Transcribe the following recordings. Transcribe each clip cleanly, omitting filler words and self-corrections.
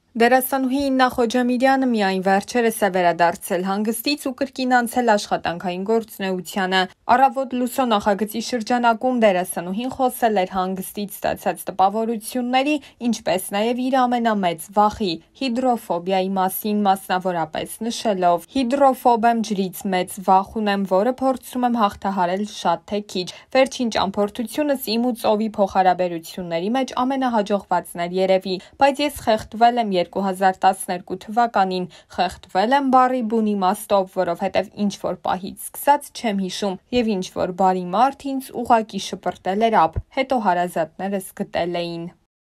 Դերասանուհի Իննա Խոջամիրյանը միայն վերջերս է վերադարձել հանգստից ու կրկին անցել աշխատանքային գործունեությանը։ Առավոտ լուսո նախագծի շրջանակում դերասանուհին խոսել էր հանգստից ստացած տպավորությունների, ինչպես նաև իր ամենամեծ վախի՝ հիդրոֆոբիայի մասին, մասնավորապես նշելով. «Հիդրոֆոբ եմ, ջրից մեծ վախ ունեմ, որը փորձում եմ հաղթահարել շատ թե քիչ։ Վերջին ճամփորդությունս իմ ու ծովի փոխհարաբերությունների մեջ ամենահաջողվածն էր երևի, բայց ես խեղդվել եմ 2012 թվականին, խեղդվել եմ բառի բուն իմաստով, որովհետև ինչ-որ պահից սկսած չեմ հիշում, և ինչ-որ բարի մարդ ինձ ուղղակի շպրտել էր ափ, հետո հարազատներս գտել էին»։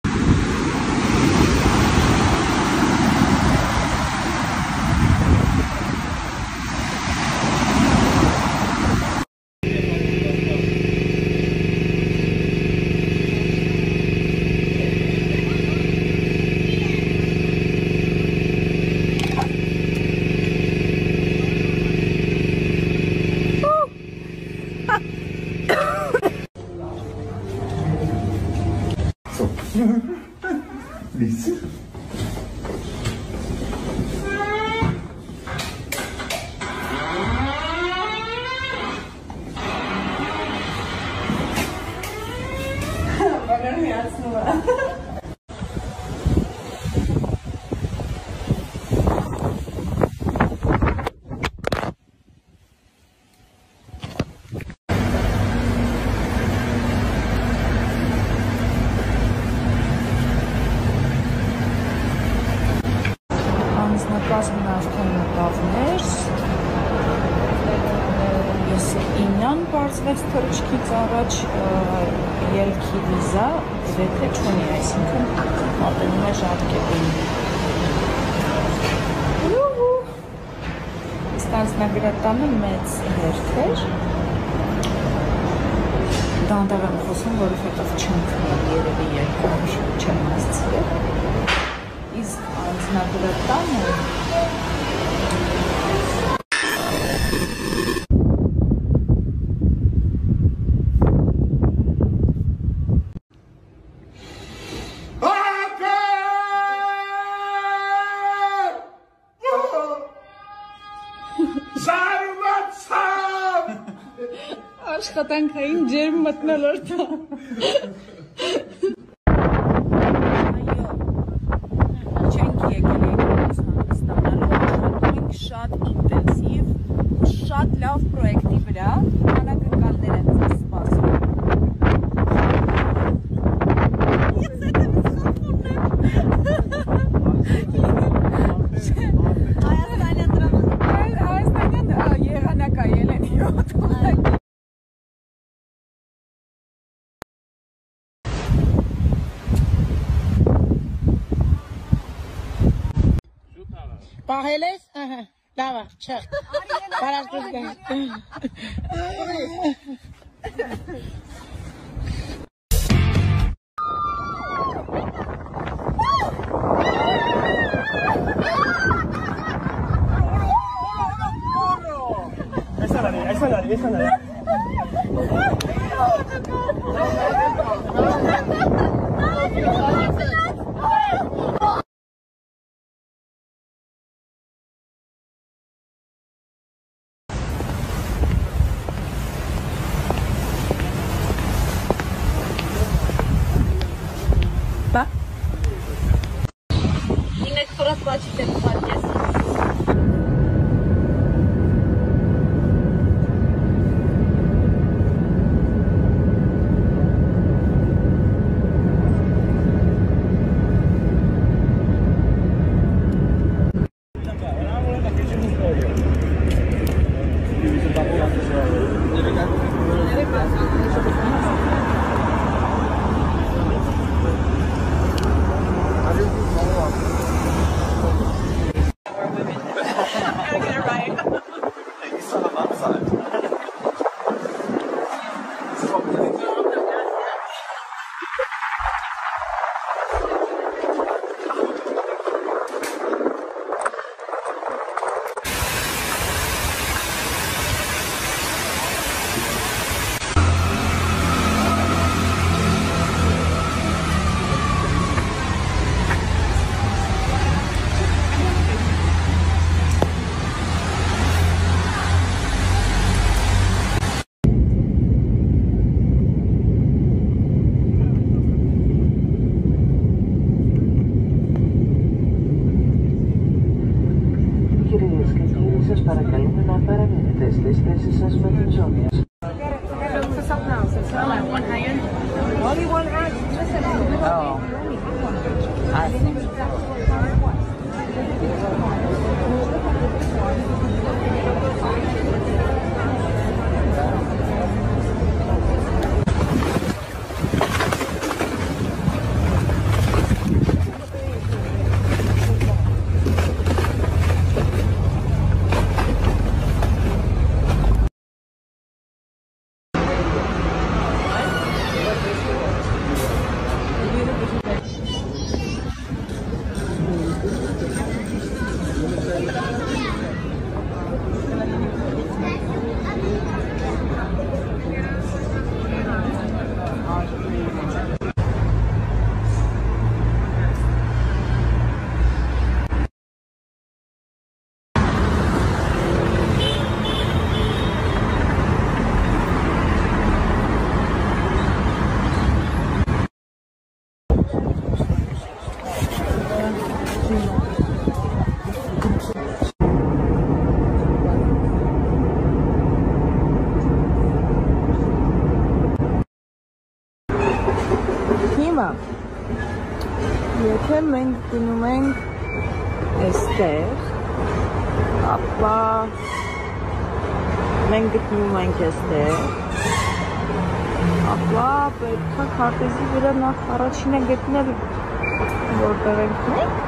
Lise. Bakalım yatsın mı? Անձնակազմն արդեն մտավներ, ես իննան պարզվեց թռչքից առաջ ելքի վիզա վեթե չունի, այսինքն մատնում է ժարկետին։ Իսկ անձնագրատանը մեծ հերթ էր, դանդաղ եմ խոսում, որովհետև չեմ քնել երևի երկու չեմ հասցրել, իսկ անձնագրատանը աշխատանքային ջերմ մթնոլորտ է։ Չենք եկել հանգստանալու, աշխատում ենք շատ ինտենսիվ, շատ լավ պրոյեկտի վրա, անակնկալներ են ձեզ սպասում։ Հայաստանյան եղանակ է Ելենի օդում։ Պահել ես, լավ է, չեղ, բարած դուս գան։ Ба? Ինեք խորած բաչիք եք պարկես։ Հիմա եթե մենք գնում ենք այստեղ, ապա մենք գտնում ենք այստեղ, ապա պետք է քարտեզի վրա նախ առաջինը գտնել որտեղ ենք մենք։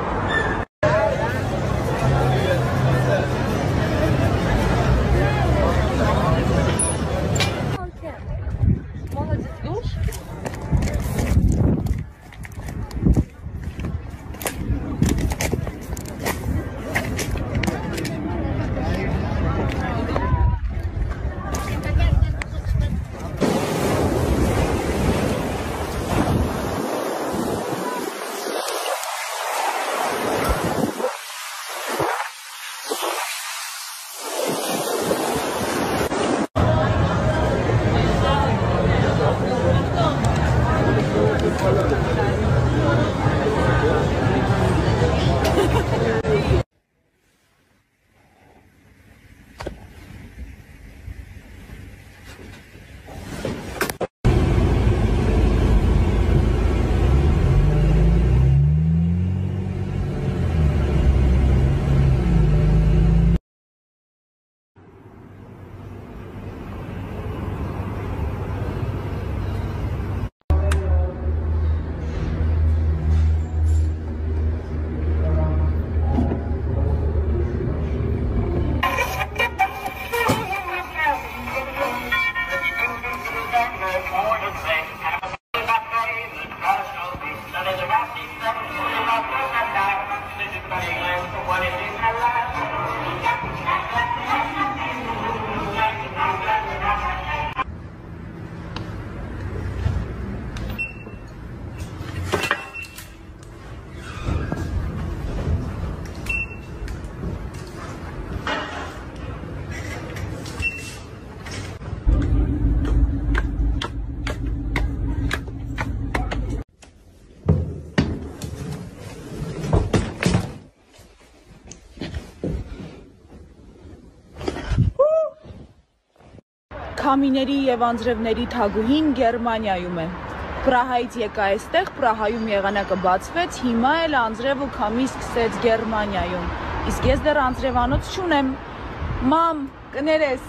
Քամիների եւ անձրևների թագուհին Գերմանիայում է։ Պրահայից եկա այստեղ, Պրահայում եղանակը բացվեց, հիմա էլ անձրև ու քամի սկսեց Գերմանիայում։ Իսկ ես դեռ անձրևանոց չունեմ։ Մամ, կներես։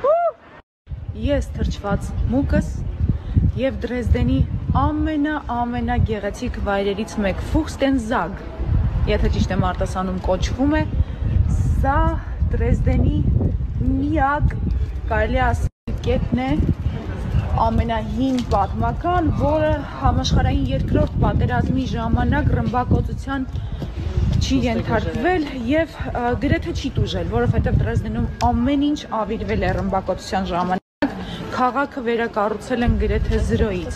Ես թրջված մուկս եւ Դրեզդենի ամենագեղեցիկ վայրերից մեկ Ֆուխստենզագ, եթե ճիշտ եմ արտասանում կոչվում է, սա Դրեզդենի միակ կարելի ասել կետն է, ամենահին պատմական, որը համաշխարհային երկրորդ պատերազմի ժամանակ ռմբակոծության չի ենթարկվել եւ գրեթե չի տուժել, որովհետեւ Դրեզդենում ամեն ինչ ավիրվել է ռմբակոծության ժամանակ, քաղաքը վերակառուցել են գրեթե զրոյից։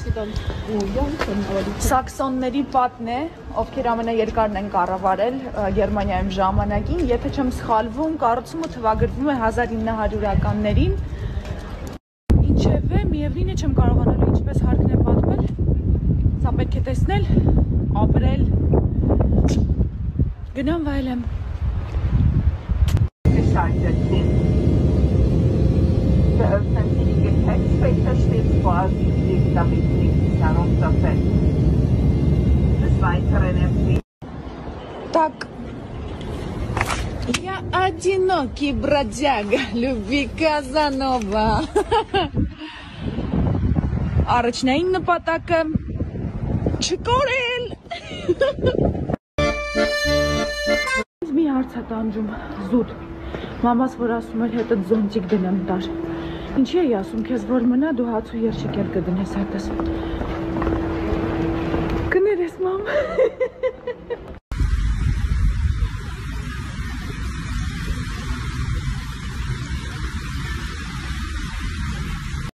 Սաքսոնների պատն է, ովքեր ամենաերկարն են կառավարել Գերմանիայում ժամանակին, եթե չեմ սխալվում, կառուցումը թվագրվում է 1900-ականներին։ Ինչևէ, միևնույն է չեմ կարողանալու ինչպես հարկն է պատմել, սա պետք է տեսնել, ապրել, գնամ վայելեմ։ Der öffentliche Textfächer steht vorsichtig, damit nichts herunterfällt. Так. Я одинокий бродяга, любви Казанова. Առաջնային նպատակը չկորել։ Մի հարց է տանջում, զուտ։ Մամաս որ ասում էր հետը զոնտիկ դնեմ տար։ Ինչի էի ասում քեզ որ մնա դու հաց ու երջիկ էլ կդնես հետս։ Կներես մամ։